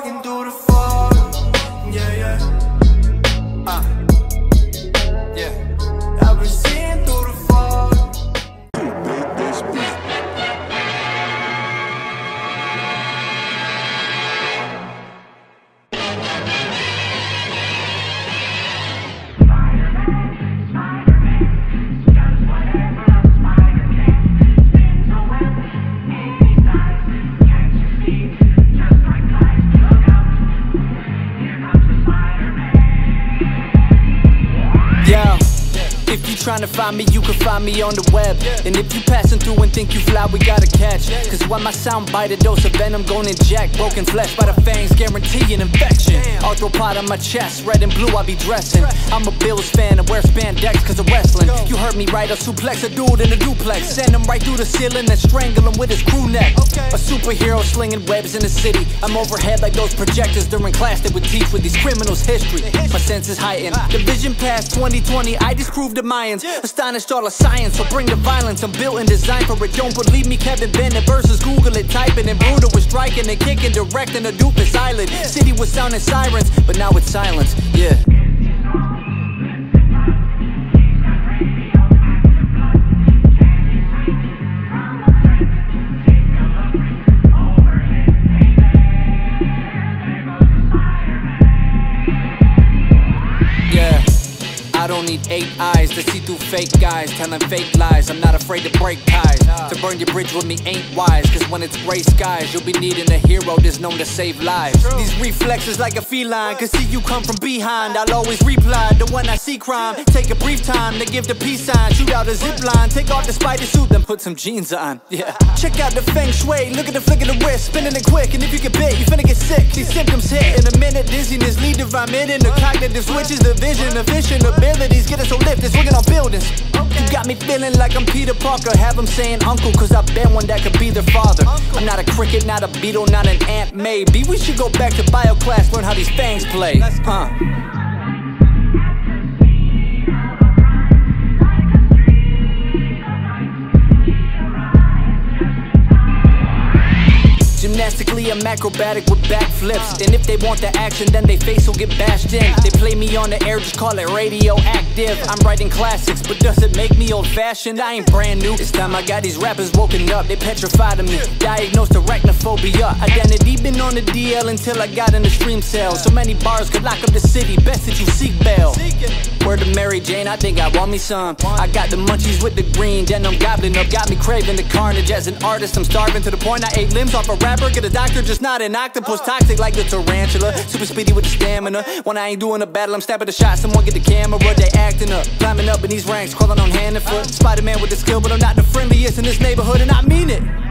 walking through the fog. Yeah, yeah. Yeah. I've been seeing through the fog. If you tryna find me, you can find me on the web. And if you passing through and think you fly, we gotta catch. Cause when my sound bite, a dose of venom gon' inject. Broken flesh by the fangs, guarantee an infection. Arthropod on my chest, red and blue I be dressing. I'm a Bills fan and wear spandex cause of wrestling. You heard me right, I'll suplex a dude in a duplex. Send him right through the ceiling and strangle him with his crew neck. A superhero slinging webs in the city. I'm overhead like those projectors during class they would teach with these criminals history. My senses heightened, the vision past 2020, I disproved the Mayans. Astonished all of science, so bring the violence. I'm built and designed for it, don't believe me. Kevin Bennett versus Google it, typing and brutal with striking and kicking, directing a doofus island. City was sounding sirens, but now it's silence, yeah. I don't need 8 eyes to see through fake guys telling fake lies. I'm not afraid to break ties. To burn your bridge with me ain't wise. Cause when it's gray skies, you'll be needing a hero that's known to save lives. These reflexes like a feline, cause see you come from behind. I'll always reply to when I see crime. Take a brief time to give the peace sign. Shoot out a zip line, take off the spider suit, then put some jeans on. Yeah. Check out the feng shui, look at the flick of the wrist. Spinning it quick, and if you get bit, you finna get sick. These symptoms hit in a minute. Dizziness, lead to vomit in the cognitive switches. The vision, efficient abilities get us so lifted, swinging on buildings. You got me feeling like I'm Peter Parker. Have them saying uncle, cause I've been one that could be their father. I'm not a cricket, not a beetle, not an ant. Maybe we should go back to bio class, learn how these fangs play. Gymnastically, I'm acrobatic with backflips. And if they want the action, then they face will get bashed in. They play me on the air, just call it radioactive. I'm writing classics, but does it make me old-fashioned? I ain't brand new. This time I got these rappers woken up, they petrified of me. Diagnosed arachnophobia. Identity been on the DL until I got in the stream cell. So many bars could lock up the city, best that you seek bail. Word to Mary Jane, I think I want me some. I got the munchies with the green, then I'm gobbling up. Got me craving the carnage. As an artist, I'm starving to the point I ate limbs off a rapper. Get a doctor, just not an octopus. Toxic like the tarantula, super speedy with the stamina. When I ain't doing a battle, I'm snapping the shot. Someone get the camera, they acting up. Climbing up in these ranks, crawling on hand and foot. Spider-Man with the skill, but I'm not the friendliest in this neighborhood, and I mean it.